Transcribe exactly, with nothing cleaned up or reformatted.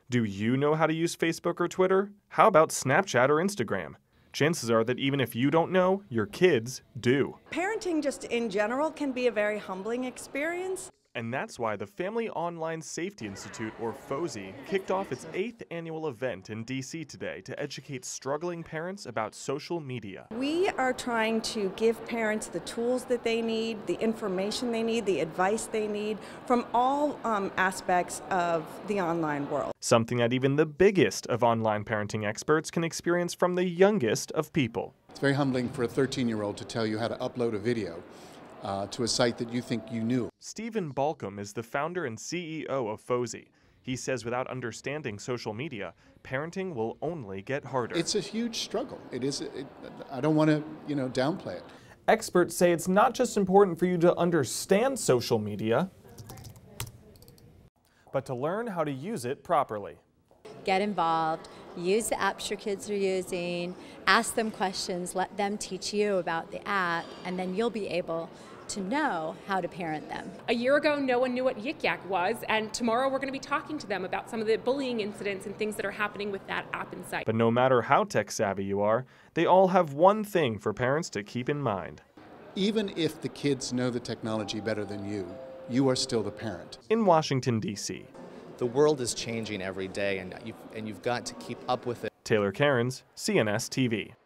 Do you know how to use Facebook or Twitter? How about Snapchat or Instagram? Chances are that even if you don't know, your kids do. Parenting just in general can be a very humbling experience. And that's why the Family Online Safety Institute, or FOSI, kicked off its eighth annual event in D C today to educate struggling parents about social media. We are trying to give parents the tools that they need, the information they need, the advice they need from all um, aspects of the online world. Something that even the biggest of online parenting experts can experience from the youngest of people. It's very humbling for a thirteen-year-old to tell you how to upload a video Uh, to a site that you think you knew. Stephen Balcom is the founder and C E O of FOSI. He says without understanding social media, parenting will only get harder. It's a huge struggle. It is. It, I don't want to, you know, downplay it. Experts say it's not just important for you to understand social media, but to learn how to use it properly. Get involved, use the apps your kids are using, ask them questions, let them teach you about the app, and then you'll be able to know how to parent them. A year ago, no one knew what Yik Yak was, and tomorrow we're going to be talking to them about some of the bullying incidents and things that are happening with that app and site. But no matter how tech savvy you are, they all have one thing for parents to keep in mind. Even if the kids know the technology better than you, you are still the parent. In Washington, D C The world is changing every day, and you've, and you've got to keep up with it. Taylor Cairns, C N S T V.